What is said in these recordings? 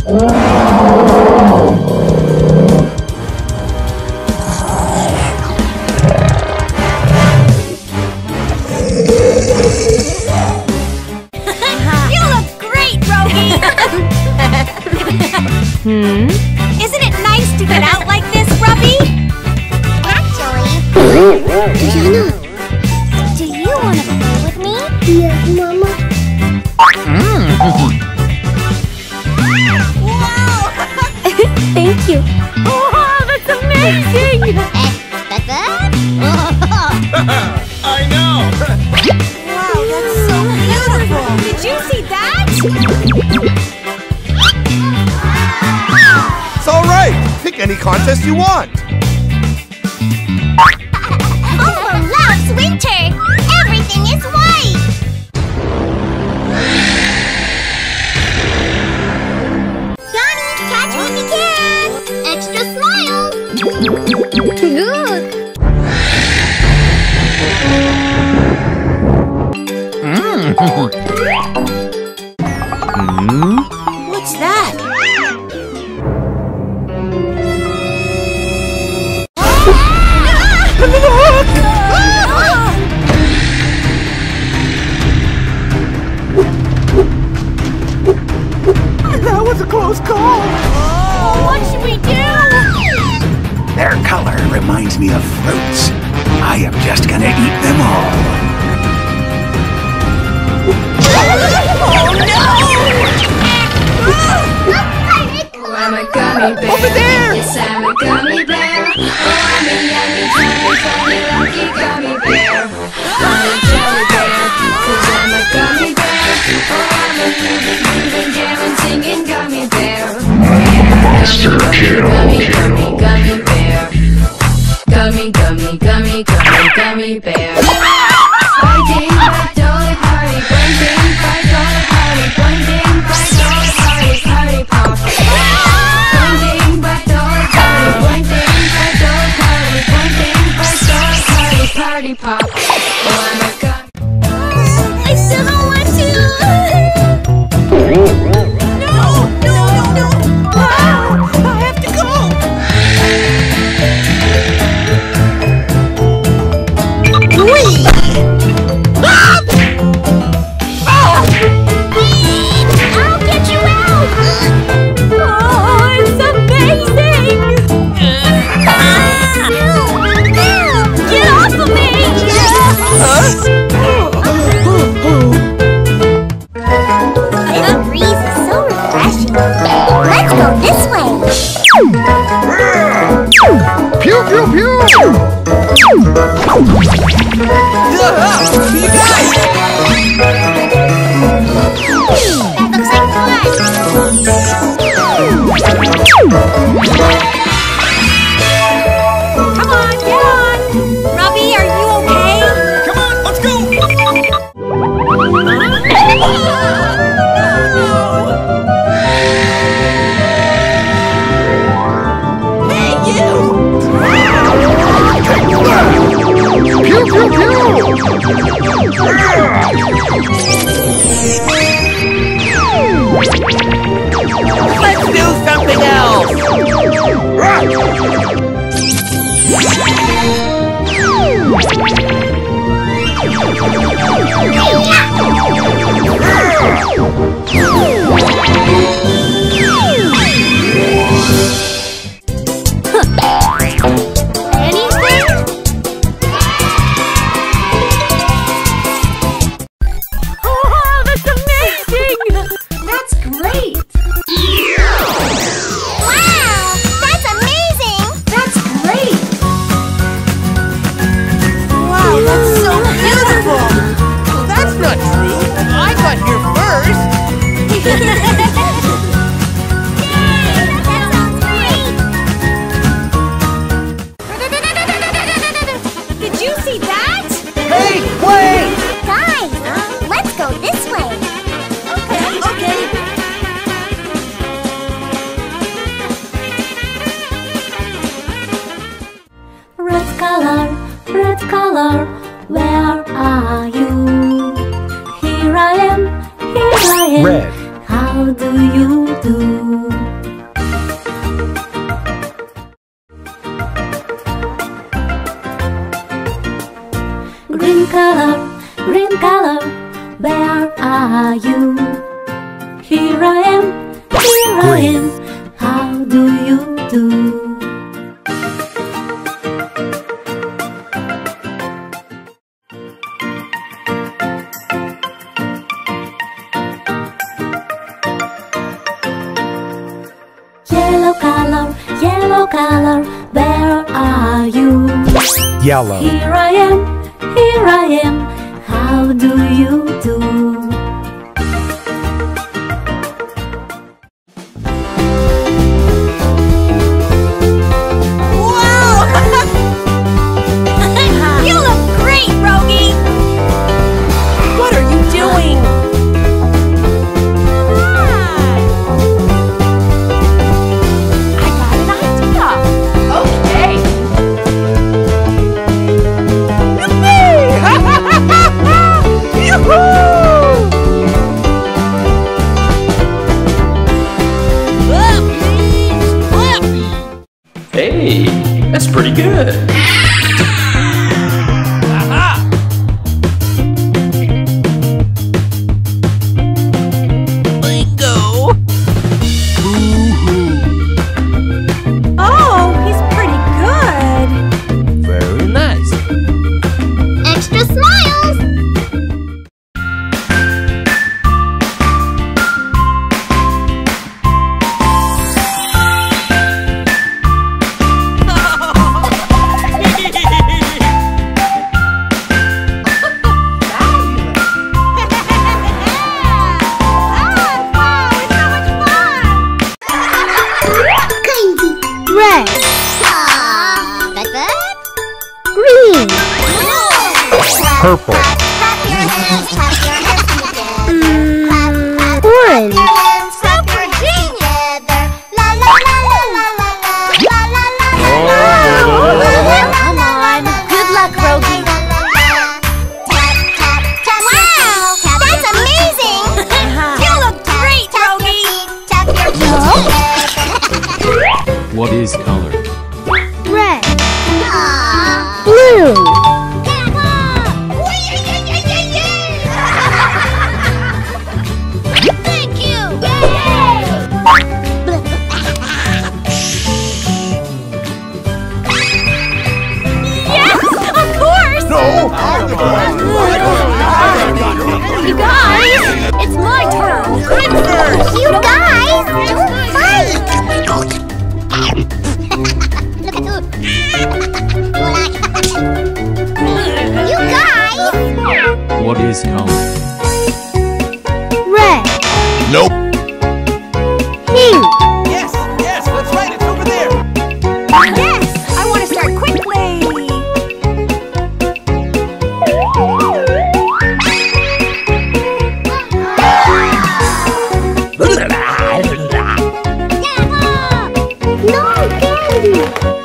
Isn't it nice to get out like this, Ruby? Actually, Diana. do you want to play with me? Yes, Mama. Wow! Thank you. Oh, that's amazing! I know! Wow, that's so beautiful! Did you see that? It's all right. Pick any contest you want. Elmo loves winter! Everything is white! Johnny, catch me if you can! Extra smile! Good. What's that? That was a close call. What should we do? Their color reminds me of fruits. I am just gonna eat them all. I'm a gummy bear. Over there! Yes, I'm a gummy bear. Oh, I'm a yummy, tummy, funny, lucky gummy bear. I'm a jelly bear, 'cause I'm a gummy bear. Oh, I'm a moving, jamming, singing gummy bear. Gummy bear. Gummy bear. Fighting, fight, dolly party, blending, fight, dolly party, blending, fight, dolly party, party pop. Blending, fight, dolly party, blending, fight, dolly party, blending, fight, dolly party, party pop. Oh, I'm a gummy. I still don't want to! No! Ah, I have to go! I'll get you out! Oh, it's amazing! Get off of me! This breeze is so refreshing. Let's go this way. Pew, pew, pew! That looks like Come on, get on! Robbie, are you okay? Come on, let's go! Hey, you! Pew, pew, pew! Let's do something else! Oh, that's amazing! That's great. wow! That's amazing! That's great. Wow, that's so beautiful! Well, that's not true. I got here first. That sounds great! Did you see that? Hey, wait! Guys, let's go this way. Okay. Red color, where are you? Here I am, here I am. Red. How do you do? are you? Here I am, how do you do? Yellow color, where are you? Yellow. Here I am, how do you do? You look great, Rogi! What are you doing? I got an idea! Okay. Hey, that's pretty good. Bingo. Oh, he's pretty good! Very nice. Extra smiles! Red, Green. Purple. Clap your hands together. orange, Clap your hands together. La la la la la la la la la la. Come on, good luck, Rogi! Wow, that's amazing! You look great, Rogi! Tap your feet What is color? red, together. blue, Thank you! Yes, of course! You guys, it's my turn! I'm first! You guys, don't fight! Look at you guys! What is color? red, Nope. pink, Yes, that's right. It's over there. Yes, I want to start quickly! no candy,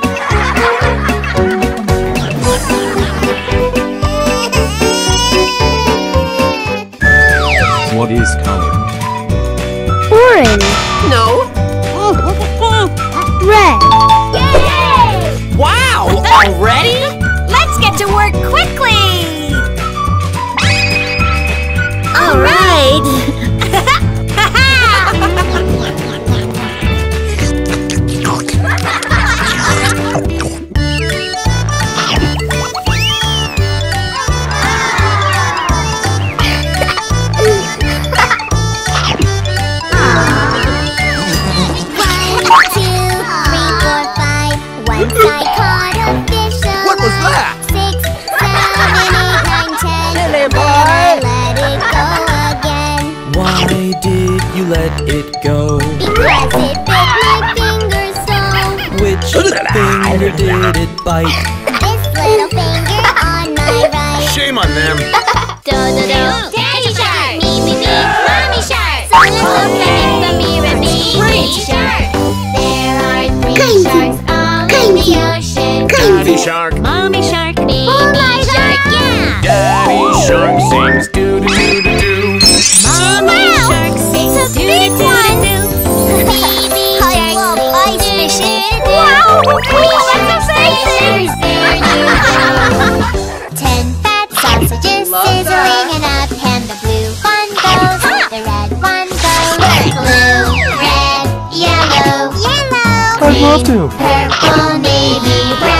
What is color? orange, No. red, Wow, already? Let's get to work quickly! All right! Once I caught a fish alive. What was that? 6, 7, 8, 9, 10. Silly boy. Let it go again. Why did you let it go? Because it bit my finger so. Which finger did it bite? This little finger on my right. Shame on them. Do-do-do. Daddy shark. Me, mommy shark. So let's look at the mirror. Me shark. There are 3 sharks all in the ocean. Daddy shark. Mommy shark! Oh my shark, yeah. Daddy shark sings doo doo doo doo doo. Mommy shark sings It's a big one. Baby shark ice fishing. Wow, cool, that's amazing. 10 fat sausages sizzling in a pan. The blue one goes love to. Purple, navy, brown.